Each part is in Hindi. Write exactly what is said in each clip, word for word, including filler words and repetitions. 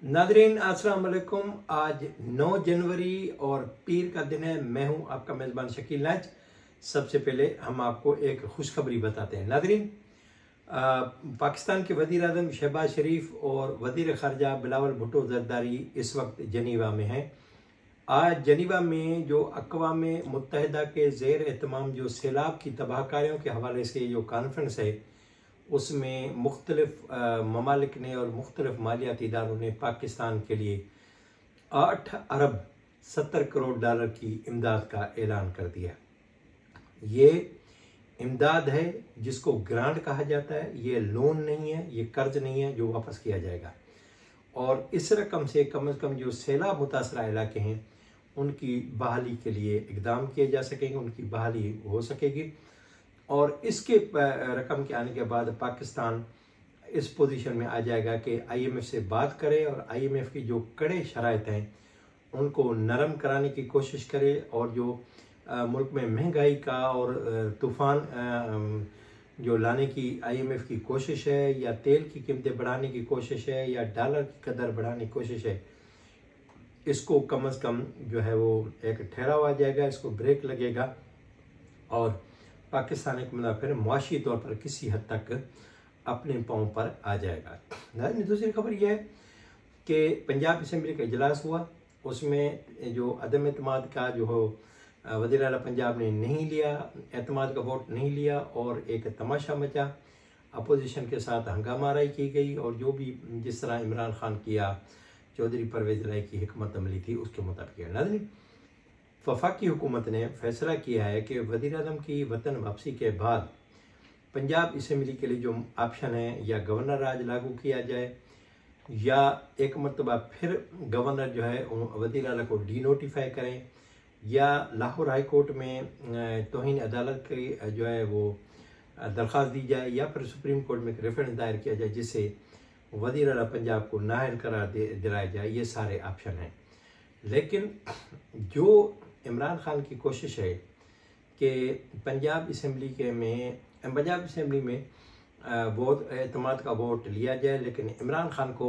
नादरीन अस्सलाम वालेकुम। आज नौ जनवरी और पीर का दिन है। मैं हूं आपका मेज़बान शकील नाज। सबसे पहले हम आपको एक खुशखबरी बताते हैं। नादरीन, पाकिस्तान के वज़ीर आज़म शहबाज शरीफ और वज़ीर ख़ारजा बिलावल भुट्टो ज़रदारी इस वक्त जनीवा में हैं। आज जनीवा में जो अक़वाम मुत्तहिदा के ज़ेर एहतमाम जो सैलाब की तबाहकारियों के हवाले से जो कॉन्फ्रेंस है, उसमें मुख्तलिफ ममालिक ने और मुख्तलिफ मालियाती इदारों ने पाकिस्तान के लिए आठ अरब सत्तर करोड़ डॉलर की इमदाद का ऐलान कर दिया। ये इमदाद है जिसको ग्रांट कहा जाता है। ये लोन नहीं है, ये कर्ज नहीं है जो वापस किया जाएगा। और इस रकम से कम अज़ कम जो सैलाब मुतासरा इलाके हैं उनकी बहाली के लिए इक़दाम किए जा सकेंगे, उनकी बहाली हो सकेगी। और इसके रकम के आने के बाद पाकिस्तान इस पोजीशन में आ जाएगा कि आईएमएफ से बात करे और आईएमएफ की जो कड़े शराइत हैं उनको नरम कराने की कोशिश करे। और जो आ, मुल्क में महंगाई का और तूफ़ान जो लाने की आईएमएफ की कोशिश है, या तेल की कीमतें बढ़ाने की कोशिश है, या डॉलर की कदर बढ़ाने की कोशिश है, इसको कम अज़ कम जो है वो एक ठहराव आ जाएगा, इसको ब्रेक लगेगा और पाकिस्तान एक मतलब फिर मुआशी तौर पर किसी हद तक अपने पाँव पर आ जाएगा। दूसरी खबर यह है कि पंजाब असम्बली का इजलास हुआ, उसमें जो अदम एतमाद का जो हो वज़ीर आला पंजाब ने नहीं लिया, एतमाद का वोट नहीं लिया और एक तमाशा मचा। अपोजिशन के साथ हंगामा आराई की गई और जो भी जिस तरह इमरान खान किया, चौधरी परवेज़ इलाही की हिकमत अमली थी उसके मुताबिक। नाज़रीन, वफाकी हुकूमत ने फैसला किया है कि वज़ीर आज़म की वतन वापसी के बाद पंजाब असम्बली के लिए जो ऑप्शन है, या गवर्नर राज लागू किया जाए, या एक मरतबा फिर गवर्नर जो है वज़ीर आला को डी नोटिफाई करें, या लाहौर हाई कोर्ट में तौहीन अदालत की जो है वो दरख्वास्त दी जाए, या फिर सुप्रीम कोर्ट में एक रेफरेंस दायर किया जाए जिससे वज़ीर आला पंजाब को नाअहल करार दे दिलाया जाए। ये सारे ऑप्शन हैं। लेकिन जो इमरान खान की कोशिश है कि पंजाब असम्बली के में पंजाब असम्बली में वोट एतमाद का वोट लिया जाए, लेकिन इमरान खान को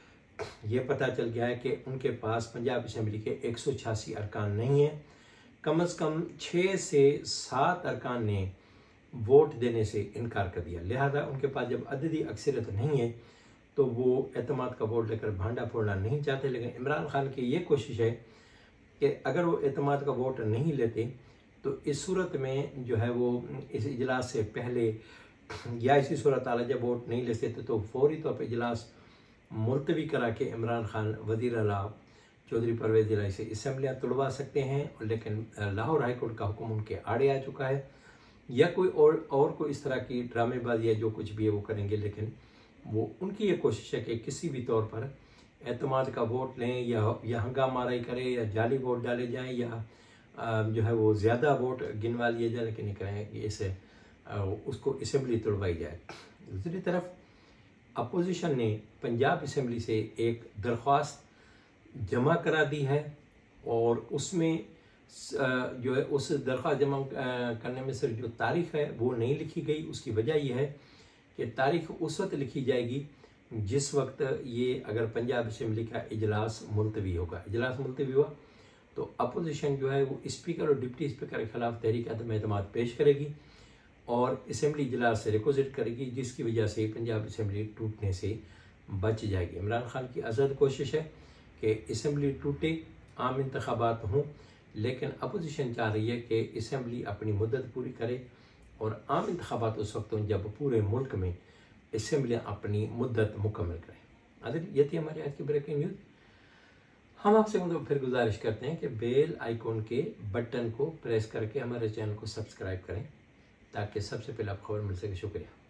ये पता चल गया है कि उनके पास पंजाब असम्बली के एक सौ छियासी अरकान नहीं हैं। कम अज़ कम छः से सात अरकान ने वोट देने से इनकार कर दिया। लिहाजा उनके पास जब अददी अक्सरियत नहीं है तो वो एतमाद का वोट लेकर भांडा फोड़ना नहीं चाहते। लेकिन इमरान खान की ये कोशिश है कि अगर वो एतमाद का वोट नहीं लेते तो इस सूरत में जो है वो इस इजलास से पहले, या इसी सूरत हाल जब वोट नहीं ले सकते तो फौरी तौर पर इजलास मुलतवी करा के इमरान खान वज़ीर आला चौधरी परवेज़ इलाही से असम्बलियाँ तुड़वा सकते हैं। लेकिन लाहौर हाई कोर्ट का हुक्म उनके आड़े आ चुका है, या कोई और और कोई इस तरह की ड्रामेबाजी है जो कुछ भी है वो करेंगे। लेकिन वो उनकी ये कोशिश है कि किसी भी तौर पर एतमाद का वोट लें, या या हंगामा आराई करें, या जाली वोट डाले जाएं, या जो है वो ज़्यादा वोट गिनवा लिए जाए, लेकिन नहीं करें कि इसे उसको असम्बली तोड़वाई जाए। दूसरी तरफ अपोजिशन ने पंजाब असम्बली से एक दरख्वास्त जमा करा दी है और उसमें जो है उस दरख्वास्त जमा करने में सिर्फ जो तारीख़ है वो नहीं लिखी गई। उसकी वजह यह है कि तारीख़ उस वक्त लिखी जाएगी जिस वक्त ये अगर पंजाब असम्बली का इजलास मुलतवी होगा। इजलास मुलतवी हुआ तो अपोजिशन जो है वो स्पीकर और डिप्टी स्पीकर के खिलाफ तहरीक अदम एतमाद पेश करेगी और असम्बली इजलास से रिक्वेस्ट करेगी, जिसकी वजह से पंजाब असम्बली टूटने से बच जाएगी। इमरान खान की अज़द कोशिश है कि असम्बली टूटे, आम इंतखाबात हों, लेकिन अपोजिशन चाह रही है कि असम्बली अपनी मुद्दत पूरी करे और आम इंतखाबात उस वक्त हों जब पूरे मुल्क में असम्बलियाँ अपनी मुद्दत मुकम्मल करें। अगर ये थी हमारी आज की ब्रेकिंग न्यूज़। हम आपसे मतलब फिर गुजारिश करते हैं कि बेल आइकॉन के बटन को प्रेस करके हमारे चैनल को सब्सक्राइब करें ताकि सबसे पहले आप खबर मिल सके। शुक्रिया।